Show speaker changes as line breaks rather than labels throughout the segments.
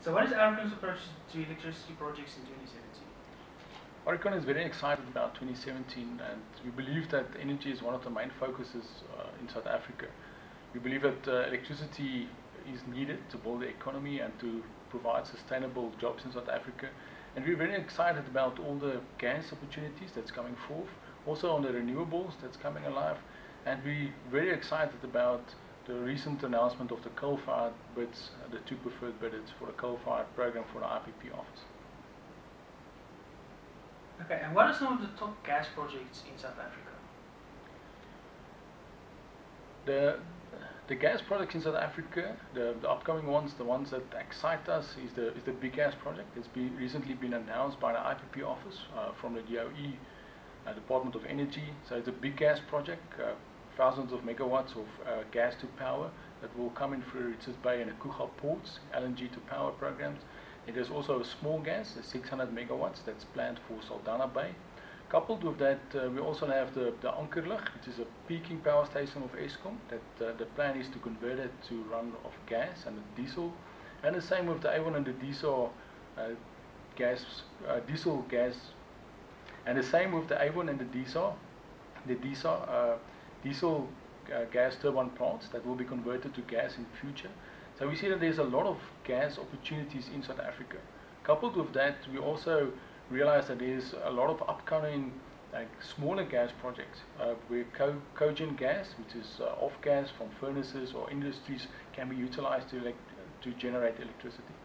So what is Aurcon's approach to electricity projects in 2017?
Aurcon is very excited about 2017, and we believe that energy is one of the main focuses in South Africa. We believe that electricity is needed to build the economy and to provide sustainable jobs in South Africa. And we're very excited about all the gas opportunities that's coming forth, also on the renewables that's coming alive. And we're very excited about the recent announcement of the coal-fired bids, the two preferred bidders for the coal-fired program for the IPP office.
Okay, and what are some of the top gas projects in South Africa?
The gas projects in South Africa, the upcoming ones, the ones that excite us, is the big gas project. It's recently been announced by the IPP office from the DOE, Department of Energy. So it's a big gas project, thousands of megawatts of gas to power that will come in through Richards Bay and the Coega ports, LNG to power programs. It is also a small gas, 600 megawatts, that's planned for Saldanha Bay. Coupled with that, we also have the Ankerlig, which is a peaking power station of Eskom. That the plan is to convert it to run off gas and diesel, and the same with the A1 and the diesel gas, and the same with the A1 and the diesel gas turbine plants that will be converted to gas in the future. So we see that there's a lot of gas opportunities in South Africa. Coupled with that, we also realize that there's a lot of upcoming smaller gas projects where cogen gas, which is off gas from furnaces or industries, can be utilized to generate electricity.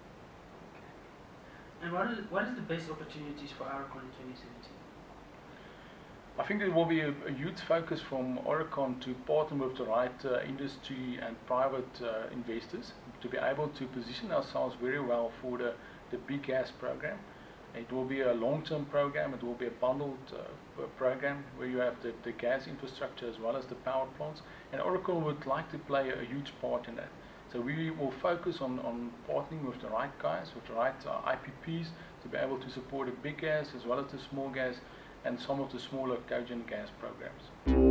And what is the best opportunities for Aurcon in 2017?
I think there will be a huge focus from Aurcon to partner with the right industry and private investors to be able to position ourselves very well for the big gas program. It will be a long-term program. It will be a bundled program where you have the gas infrastructure as well as the power plants. And Aurcon would like to play a huge part in that. So we will focus on partnering with the right guys, with the right IPPs to be able to support the big gas as well as the small gas and some of the smaller cogen gas programs.